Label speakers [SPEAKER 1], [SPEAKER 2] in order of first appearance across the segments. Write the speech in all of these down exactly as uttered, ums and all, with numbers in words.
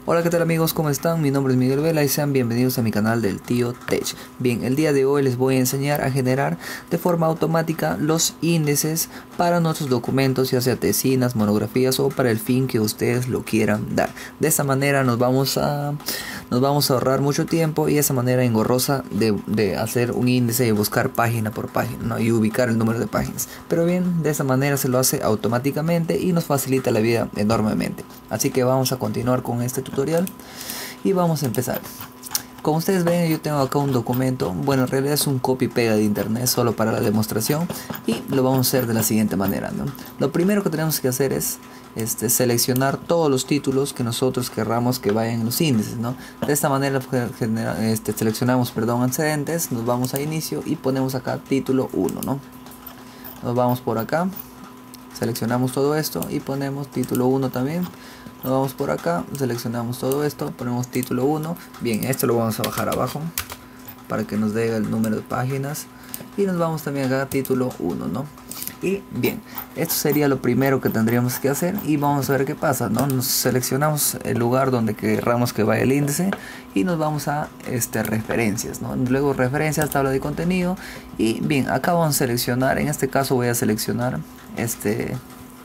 [SPEAKER 1] Hola, ¿qué tal amigos? ¿Cómo están? Mi nombre es Miguel Vela y sean bienvenidos a mi canal del Tío Tech. Bien, el día de hoy les voy a enseñar a generar de forma automática los índices para nuestros documentos, ya sea tesinas, monografías o para el fin que ustedes lo quieran dar. De esta manera nos vamos a, nos vamos a ahorrar mucho tiempo y esa manera engorrosa de, de hacer un índice y buscar página por página, ¿no? Y ubicar el número de páginas. Pero bien, de esa manera se lo hace automáticamente y nos facilita la vida enormemente. Así que vamos a continuar con este tutorial y vamos a empezar. Como ustedes ven, yo tengo acá un documento. Bueno, en realidad es un copy pega de internet solo para la demostración y lo vamos a hacer de la siguiente manera, ¿no? Lo primero que tenemos que hacer es este, seleccionar todos los títulos que nosotros querramos que vayan en los índices, ¿no? De esta manera genera, este, seleccionamos perdón, antecedentes, nos vamos a inicio y ponemos acá título uno, ¿no? Nos vamos por acá, seleccionamos todo esto y ponemos título uno también. Nos vamos por acá, seleccionamos todo esto, ponemos título uno. Bien, esto lo vamos a bajar abajo para que nos dé el número de páginas. Y nos vamos también acá a título uno, ¿no? Y bien, esto sería lo primero que tendríamos que hacer. Y vamos a ver qué pasa, ¿no? Nos seleccionamos el lugar donde querramos que vaya el índice. Y nos vamos a este, referencias, ¿no? Luego referencias, tabla de contenido. Y bien, acá vamos a seleccionar, en este caso voy a seleccionar este...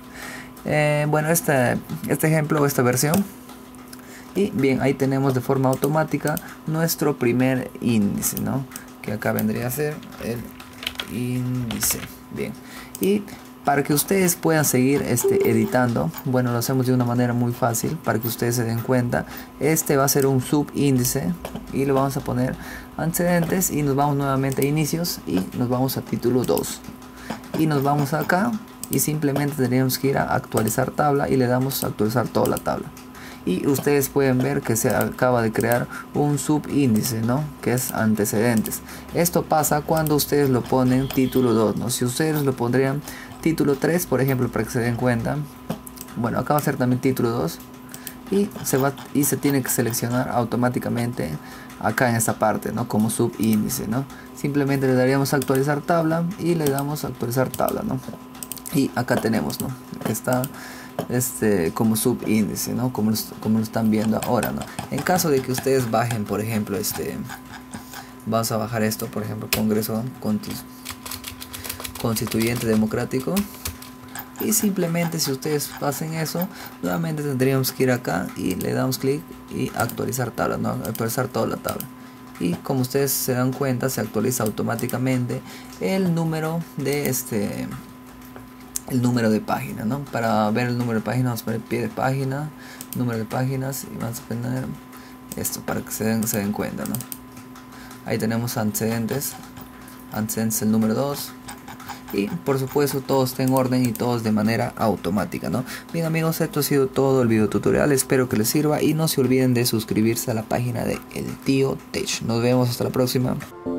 [SPEAKER 1] Eh, bueno, este, este ejemplo, esta versión. Y bien, ahí tenemos de forma automática nuestro primer índice, ¿no? Que acá vendría a ser el índice. Bien, y para que ustedes puedan seguir este, editando, bueno, lo hacemos de una manera muy fácil para que ustedes se den cuenta. Este va a ser un subíndice y le vamos a poner antecedentes y nos vamos nuevamente a inicios y nos vamos a título dos. Y nos vamos acá. Y simplemente tendríamos que ir a actualizar tabla y le damos a actualizar toda la tabla. Y ustedes pueden ver que se acaba de crear un subíndice, ¿no? Que es antecedentes. Esto pasa cuando ustedes lo ponen título dos, ¿no? Si ustedes lo pondrían título tres, por ejemplo, para que se den cuenta. Bueno, acá va a ser también título dos. Y se, va, y se tiene que seleccionar automáticamente acá en esta parte, ¿no? Como subíndice, ¿no? Simplemente le daríamos a actualizar tabla y le damos a actualizar tabla, ¿no? Y acá tenemos, ¿no? Está este como subíndice, ¿no? Como, como lo están viendo ahora, ¿no? En caso de que ustedes bajen, por ejemplo, este, vamos a bajar esto, por ejemplo, Congreso Constituyente Democrático. Y simplemente si ustedes hacen eso, nuevamente tendríamos que ir acá y le damos clic y actualizar tabla, ¿no? Actualizar toda la tabla. Y como ustedes se dan cuenta, se actualiza automáticamente el número de este... el número de página, ¿no? Para ver el número de páginas vamos a poner pie de página, número de páginas y vamos a poner esto para que se den, se den cuenta, ¿no? Ahí tenemos antecedentes, antecedentes el número dos y por supuesto todo está en orden y todos de manera automática, ¿no? Bien amigos, esto ha sido todo el video tutorial, espero que les sirva y no se olviden de suscribirse a la página de El Tío Tech. Nos vemos hasta la próxima.